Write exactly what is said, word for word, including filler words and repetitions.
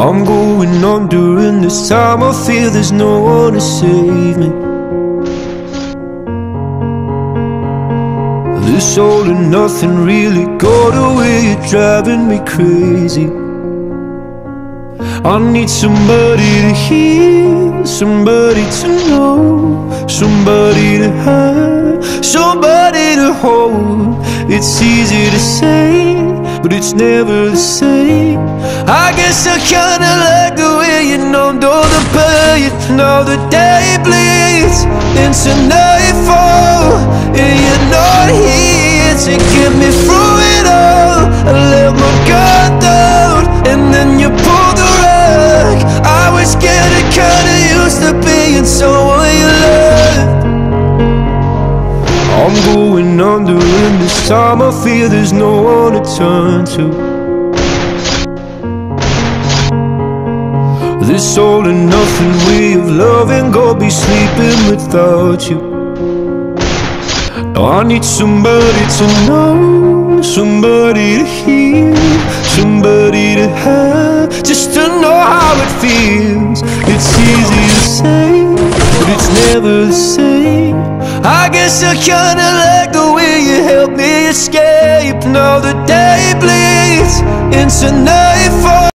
I'm going on during this time. I feel there's no one to save me. This all and nothing really got away, you're driving me crazy. I need somebody to hear, somebody to know, somebody to have, somebody to hold. It's easy to say, but it's never the same. I guess I kinda like the way you numbed all the pain. Now the day bleeds into nightfall, and you're not here to get me through it all. I let my guard down, and then you pulled the rug. I was getting kinda used to being someone you loved. I'm going under, and this time I feel there's no one to turn to. This all and nothing way of loving, go be sleeping without you. Now I need somebody to know, somebody to hear, somebody to have, just to know how it feels. It's easy to say, but it's never the same. I guess I kinda like the way you help me escape. Now the day bleeds into nightfall.